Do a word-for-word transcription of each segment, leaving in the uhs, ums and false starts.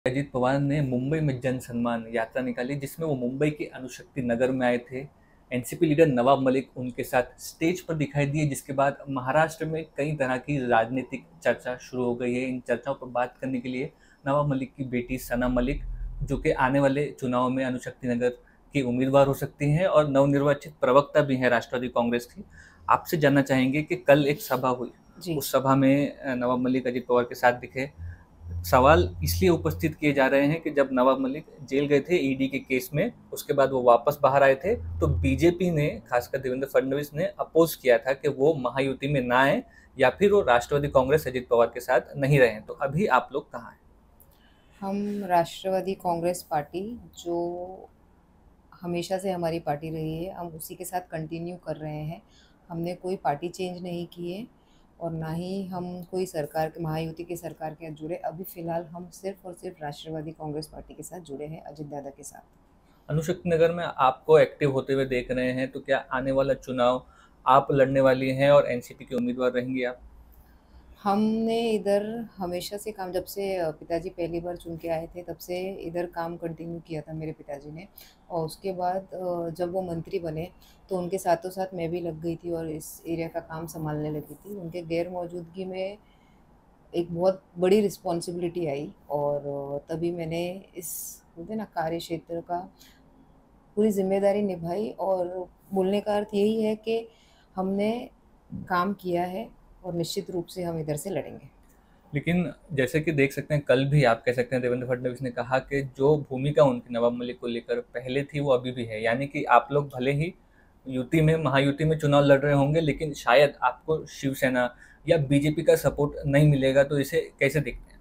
अजित पवार ने मुंबई में जन सम्मान यात्रा निकाली, जिसमें वो मुंबई के अणुशक्ति नगर में आए थे। एनसीपी लीडर नवाब मलिक उनके साथ स्टेज पर दिखाई दिए, जिसके बाद महाराष्ट्र में कई तरह की राजनीतिक चर्चा शुरू हो गई है। इन चर्चाओं पर बात करने के लिए नवाब मलिक की बेटी सना मलिक, जो कि आने वाले चुनाव में अणुशक्ति नगर की उम्मीदवार हो सकती हैं और नवनिर्वाचित प्रवक्ता भी हैं राष्ट्रवादी कांग्रेस की, आपसे जानना चाहेंगे कि कल एक सभा हुई, जी। उस सभा में नवाब मलिक अजित पवार के साथ दिखे। सवाल इसलिए उपस्थित किए जा रहे हैं कि जब नवाब मलिक जेल गए थे ईडी के केस में, उसके बाद वो वापस बाहर आए थे, तो बीजेपी ने, खासकर देवेंद्र फडणवीस ने अपोज किया था कि वो महायुति में ना आए या फिर वो राष्ट्रवादी कांग्रेस अजित पवार के साथ नहीं रहे। तो अभी आप लोग कहाँ हैं? हम राष्ट्रवादी कांग्रेस पार्टी, जो हमेशा से हमारी पार्टी रही है, हम उसी के साथ कंटिन्यू कर रहे हैं। हमने कोई पार्टी चेंज नहीं की है और ना ही हम कोई सरकार के महायुति की सरकार के साथ जुड़े। अभी फ़िलहाल हम सिर्फ़ और सिर्फ राष्ट्रवादी कांग्रेस पार्टी के साथ जुड़े हैं, अजित दादा के साथ। अणुशक्ति नगर में आपको एक्टिव होते हुए देख रहे हैं, तो क्या आने वाला चुनाव आप लड़ने वाली हैं और एनसीपी के उम्मीदवार रहेंगी आप? हमने इधर हमेशा से काम, जब से अ, पिताजी पहली बार चुन के आए थे, तब से इधर काम कंटिन्यू किया था मेरे पिताजी ने। और उसके बाद अ, जब वो मंत्री बने, तो उनके साथों साथ मैं भी लग गई थी और इस एरिया का काम सँभालने लगी थी। उनके गैर मौजूदगी में एक बहुत बड़ी रिस्पॉन्सिबिलिटी आई और अ, तभी मैंने इस बोलते हैं ना कार्य क्षेत्र का पूरी ज़िम्मेदारी निभाई। और बोलने का अर्थ यही है कि हमने काम किया है और निश्चित रूप से हम इधर से लड़ेंगे। लेकिन जैसे कि देख सकते हैं, कल भी आप कह सकते हैं देवेंद्र फडणवीस ने कहा कि जो भूमिका उनकी नवाब मलिक को लेकर पहले थी वो अभी भी है, यानी कि आप लोग भले ही युति में महायुति में चुनाव लड़ रहे होंगे, लेकिन शायद आपको शिवसेना या बीजेपी का सपोर्ट नहीं मिलेगा। तो इसे कैसे देखते हैं?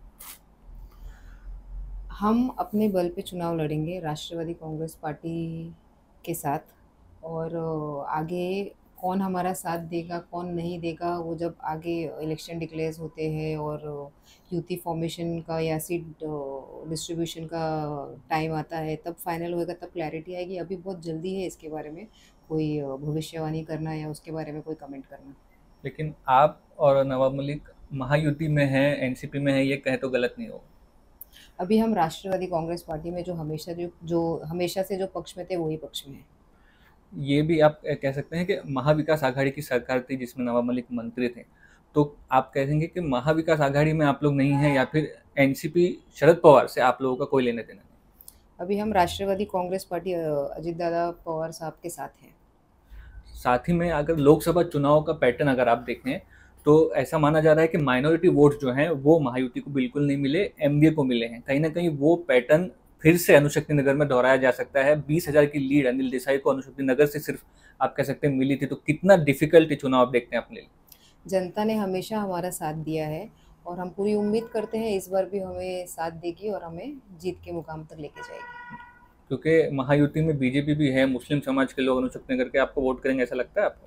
हम अपने बल पे चुनाव लड़ेंगे राष्ट्रवादी कांग्रेस पार्टी के साथ। और अ, आगे कौन हमारा साथ देगा कौन नहीं देगा, वो जब आगे इलेक्शन डिक्लेयर होते हैं और यूटी फॉर्मेशन का या सीट डिस्ट्रीब्यूशन का टाइम आता है, तब फाइनल होएगा, तब क्लैरिटी आएगी। अभी बहुत जल्दी है इसके बारे में कोई अ, भविष्यवाणी करना या उसके बारे में कोई कमेंट करना। लेकिन आप और नवाब मलिक महायुति में हैं, एनसीपी में हैं, ये कहे तो गलत नहीं होगा। अभी हम राष्ट्रवादी कांग्रेस पार्टी में, जो हमेशा जो जो हमेशा से जो पक्ष में थे वही पक्ष में है। ये भी आप कह सकते हैं कि महाविकास आघाड़ी की सरकार थी जिसमें नवाब मलिक मंत्री थे। तो आप कहेंगे कि महाविकास आघाड़ी में आप लोग नहीं हैं, या फिर एनसीपी शरद पवार से आप लोगों का कोई लेने देना नहीं? अभी हम राष्ट्रवादी कांग्रेस पार्टी अ, अजित दादा पवार साहब के साथ हैं। साथ ही में अगर लोकसभा चुनाव का पैटर्न अगर आप देखें, तो ऐसा माना जा रहा है कि माइनॉरिटी वोट जो हैं वो महायुति को बिल्कुल नहीं मिले, एमडीए को मिले हैं। कहीं ना कहीं वो पैटर्न फिर से अणुशक्ति नगर में दोहराया जा सकता है। बीस हजार की लीड अनिल देसाई को अणुशक्ति नगर से सिर्फ आप कह सकते हैं मिली थी। तो कितना डिफिकल्ट चुनाव आप देखते हैं अपने लिए? जनता ने हमेशा हमारा साथ दिया है और हम पूरी उम्मीद करते हैं इस बार भी हमें साथ देगी और हमें जीत के मुकाम तक लेके जाएगी। क्योंकि महायुति में बीजेपी भी है, मुस्लिम समाज के लोग अणुशक्ति नगर के आपको वोट करेंगे, ऐसा लगता है आपको?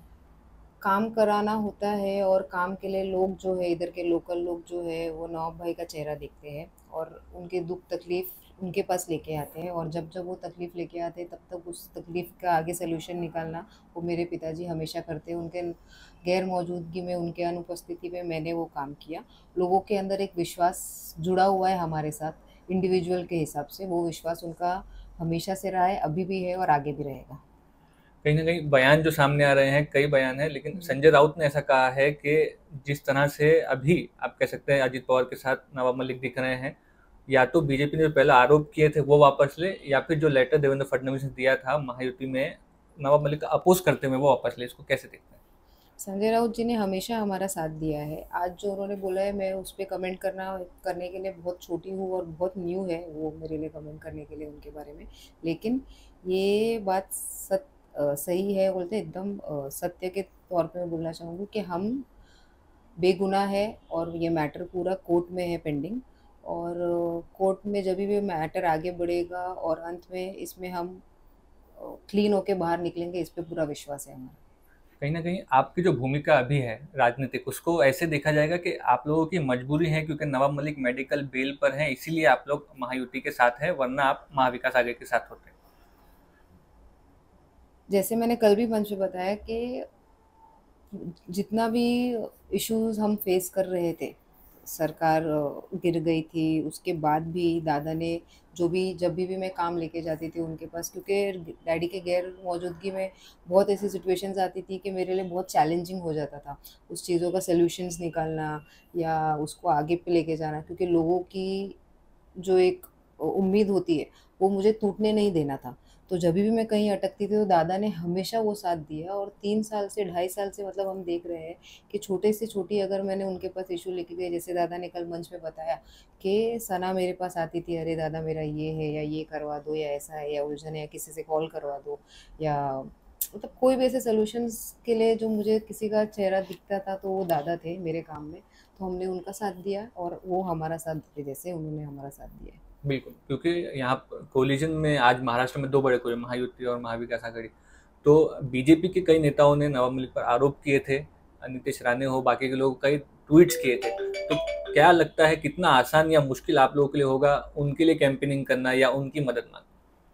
काम कराना होता है और काम के लिए लोग जो है, इधर के लोकल लोग जो है, वो नवाब भाई का चेहरा देखते हैं और उनके दुख तकलीफ उनके पास लेके आते हैं। और जब जब वो तकलीफ लेके आते हैं, तब तक उस तकलीफ का आगे सलूशन निकालना वो मेरे पिताजी हमेशा करते हैं। उनके गैर मौजूदगी में, उनके अनुपस्थिति में मैंने वो काम किया। लोगों के अंदर एक विश्वास जुड़ा हुआ है हमारे साथ इंडिविजुअल के हिसाब से। वो विश्वास उनका हमेशा से रहा है, अभी भी है और आगे भी रहेगा। कहीं न कहीं बयान जो सामने आ रहे हैं, कई बयान हैं, लेकिन संजय राउत ने ऐसा कहा है कि जिस तरह से अभी आप कह सकते हैं अजित पवार के साथ नवाब मलिक दिख रहे हैं, या तो बीजेपी ने जो पहले आरोप किए थे वो वापस ले, या फिर जो लेटर देवेंद्र फडणवीस ने दिया था महायुति में नवाब मलिक का अपोज करते हुए वो वापस ले। इसको कैसे देखते हैं? संजय राउत जी ने हमेशा हमारा साथ दिया है। आज जो उन्होंने बोला है, मैं उस पे कमेंट करना करने के लिए बहुत छोटी हूँ और बहुत न्यू है वो मेरे लिए कमेंट करने के लिए उनके बारे में। लेकिन ये बात सत अ, सही है, बोलते हैं एकदम अ, सत्य के तौर पे मैं बोलना चाहूँगी कि हम बेगुनाह है और ये मैटर पूरा कोर्ट में है पेंडिंग। और कोर्ट में जब भी मैटर आगे बढ़ेगा और अंत में इसमें हम क्लीन होके बाहर निकलेंगे, इस पे पूरा विश्वास है हमारा। कहीं न कहीं आपकी जो भूमिका अभी है राजनीतिक, उसको ऐसे देखा जाएगा कि आप लोगों की मजबूरी है, क्योंकि नवाब मलिक मेडिकल बेल पर हैं, इसीलिए आप लोग महायुति के साथ हैं, वरना आप महाविकास आघाड़ी के साथ होते। जैसे मैंने कल भी मंच पे बताया कि जितना भी इश्यूज हम फेस कर रहे थे, सरकार अ, गिर गई थी, उसके बाद भी दादा ने जो भी जब भी भी मैं काम लेके जाती थी उनके पास, क्योंकि डैडी के गैर मौजूदगी में बहुत ऐसी सिचुएशंस आती थी कि मेरे लिए बहुत चैलेंजिंग हो जाता था, उस चीज़ों का सॉल्यूशंस निकालना या उसको आगे पे लेके जाना, क्योंकि लोगों की जो एक उम्मीद होती है, वो मुझे टूटने नहीं देना था। तो जभी भी मैं कहीं अटकती थी तो दादा ने हमेशा वो साथ दिया, और तीन साल से ढाई साल से मतलब हम देख रहे हैं कि छोटे से छोटी अगर मैंने उनके पास इश्यू लेके गई, जैसे दादा ने कल मंच में बताया कि सना मेरे पास आती थी, अरे दादा मेरा ये है या ये करवा दो या ऐसा है या उलझन है या किसी से कॉल करवा दो, या मतलब कोई भी ऐसे सॉल्यूशंस के लिए जो मुझे किसी का चेहरा दिखता था तो वो दादा थे मेरे काम में। तो हमने उनका साथ दिया और वो हमारा साथ देते, जैसे उन्होंने हमारा साथ दिया है। बिल्कुल, क्योंकि यहाँ कोलिजन में आज महाराष्ट्र में दो बड़े हुए, महायुति और महाविकास आघाड़ी। तो बीजेपी के कई नेताओं ने नवाब मलिक पर आरोप किए थे, नीतीश राणे हो, बाकी के लोग कई ट्वीट्स किए थे। तो क्या लगता है कितना आसान या मुश्किल आप लोगों के लिए होगा उनके लिए कैंपेनिंग करना या उनकी मदद मांगना?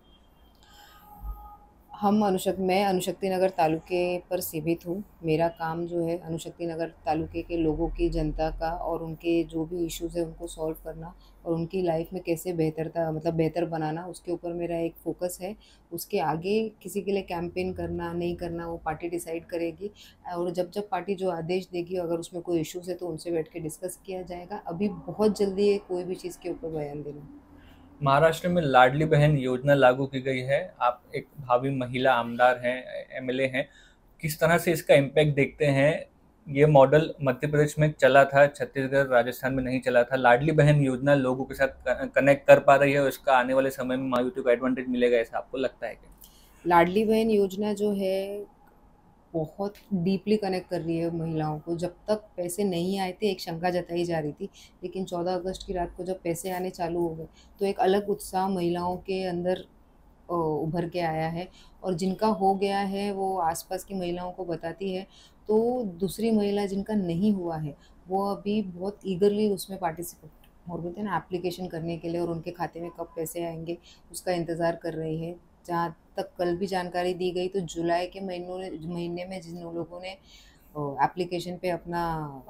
हम अनुशक मैं अनुशक्ति नगर तालुके पर सीमित हूँ। मेरा काम जो है अनुशक्ति नगर तालुके के लोगों की, जनता का और उनके जो भी इश्यूज़ है उनको सॉल्व करना और उनकी लाइफ में कैसे बेहतरता मतलब बेहतर बनाना, उसके ऊपर मेरा एक फ़ोकस है। उसके आगे किसी के लिए कैंपेन करना, नहीं करना वो पार्टी डिसाइड करेगी, और जब जब पार्टी जो आदेश देगी अगर उसमें कोई इश्यूज़ है तो उनसे बैठ के डिस्कस किया जाएगा। अभी बहुत जल्दी है कोई भी चीज़ के ऊपर बयान देना। महाराष्ट्र में लाडली बहन योजना लागू की गई है। आप एक भावी महिला आमदार हैं, एमएलए हैं। किस तरह से इसका इम्पैक्ट देखते हैं? ये मॉडल मध्य प्रदेश में चला था, छत्तीसगढ़, राजस्थान में नहीं चला था। लाडली बहन योजना लोगों के साथ कनेक्ट कर पा रही है और इसका आने वाले समय में महायुति को एडवांटेज मिलेगा, ऐसा आपको लगता है क्या? लाडली बहन योजना जो है बहुत डीपली कनेक्ट कर रही है महिलाओं को। जब तक पैसे नहीं आए थे एक शंका जताई जा रही थी, लेकिन चौदह अगस्त की रात को जब पैसे आने चालू हो गए तो एक अलग उत्साह महिलाओं के अंदर अ, उभर के आया है, और जिनका हो गया है वो आसपास की महिलाओं को बताती है, तो दूसरी महिला जिनका नहीं हुआ है वो अभी बहुत ईगरली उसमें पार्टिसिपेट और बोलते हैं ना एप्लीकेशन करने के लिए, और उनके खाते में कब पैसे आएंगे उसका इंतज़ार कर रही है। जहाँ तक कल भी जानकारी दी गई तो जुलाई के महीनों ने महीने में जिन लोगों ने एप्लीकेशन पे अपना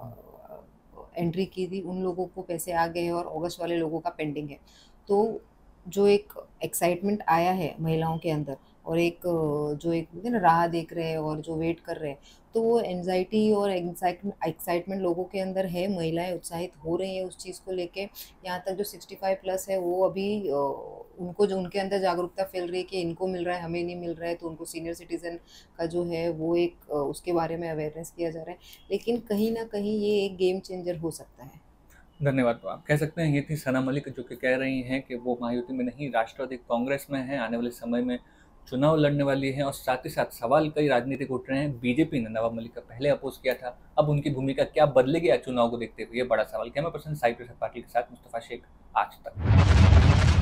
एंट्री की थी उन लोगों को पैसे आ गए हैं और अगस्त वाले लोगों का पेंडिंग है। तो जो एक एक्साइटमेंट आया है महिलाओं के अंदर, और एक अ, जो एक बोलते हैं ना राह देख रहे हैं और जो वेट कर रहे हैं, तो वो एंजाइटी और एक्साइटमेंट लोगों के अंदर है। महिलाएं उत्साहित हो रही हैं उस चीज़ को लेके। यहाँ तक जो सिक्सटी फाइव प्लस है वो अभी अ, उनको जो उनके अंदर जागरूकता फैल रही है कि इनको मिल रहा है हमें नहीं मिल रहा है, तो उनको सीनियर सिटीज़न का जो है वो एक अ, उसके बारे में अवेयरनेस किया जा रहा है। लेकिन कहीं ना कहीं ये एक गेम चेंजर हो सकता है। धन्यवाद। तो आप कह सकते हैं ये थी सना मलिक, जो कि कह रही हैं कि वो महायुति में नहीं, राष्ट्रवादी कांग्रेस में हैं, आने वाले समय में चुनाव लड़ने वाली हैं। और साथ ही साथ सवाल कई राजनीतिक उठ रहे हैं। बीजेपी ने नवाब मलिक का पहले अपोज किया था, अब उनकी भूमिका क्या बदलेगी चुनाव को देखते हुए, ये बड़ा सवाल। कैमरा पर्सन साइड पाटिल के साथ मुस्तफा शेख, आज तक।